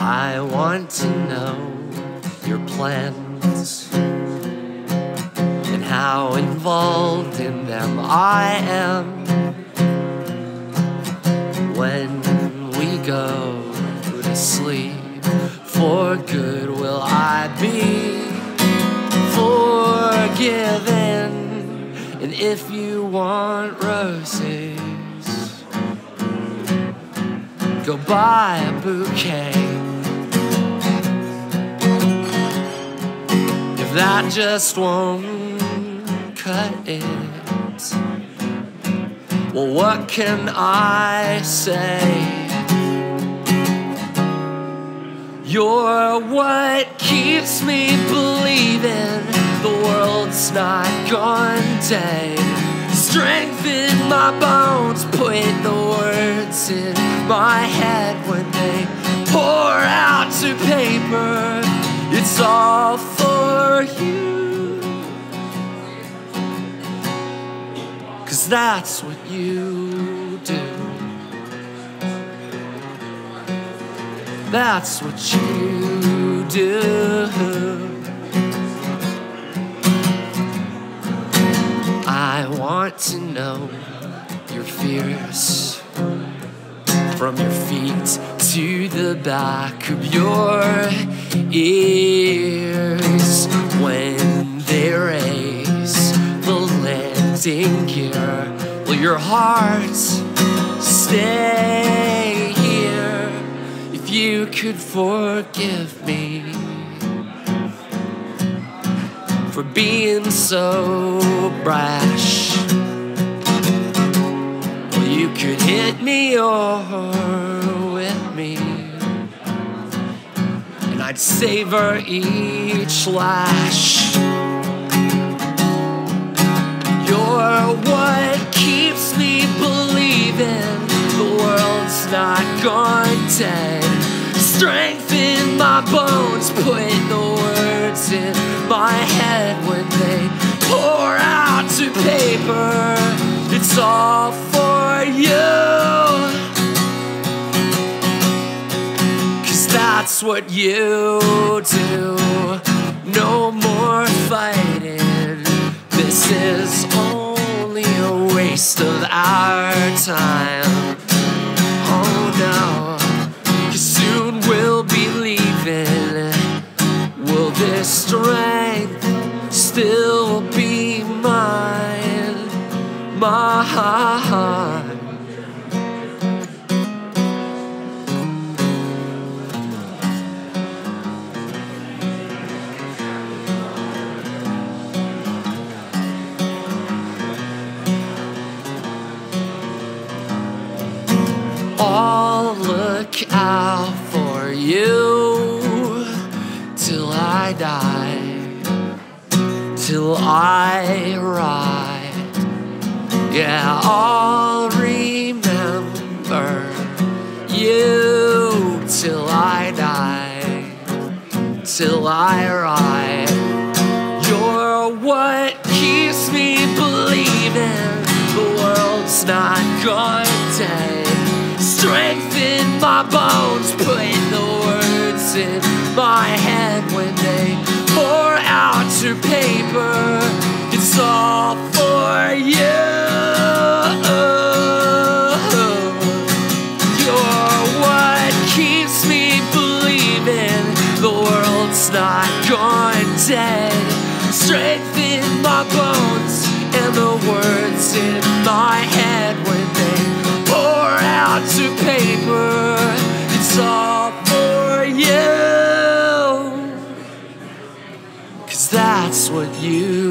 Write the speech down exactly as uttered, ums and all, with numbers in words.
I want to know your plans and how involved in them I am. When we go to sleep for good, will I be forgiven? And if you want roses, go buy a bouquet. If that just won't cut it, well, what can I say? You're what keeps me believing the world's not gone dead. Strength in my bones, put the words in my head when they pour out to paper. It's all for you, 'cause that's what you do. That's what you do. I want to know you're fierce from your feet to the back of your ears. When they raise the landing gear, will your heart stay here? If you could forgive me for being so brash, well, you could hit me or whip me, and I'd savor each lash. You're what keeps me believing the world's not gone dead. Strength in my bones, put the words in my head when they pour out to paper. It's all for you, 'cause that's what you do. No more fighting, this is only a waste of our time. Oh no, soon we'll be leaving. Will this strength still be mine? Mine. I'll look out for you till I die, till I ride. Yeah, I'll remember you till I die, till I ride. You're what keeps me believing the world's not gone dead. Strength in my bones, put the words in my head when they pour out to paper. It's all for you. You're what keeps me believing the world's not gone dead. Strength in my bones and the words in my head when they pour out to paper. It's all for you, 'cause that's what you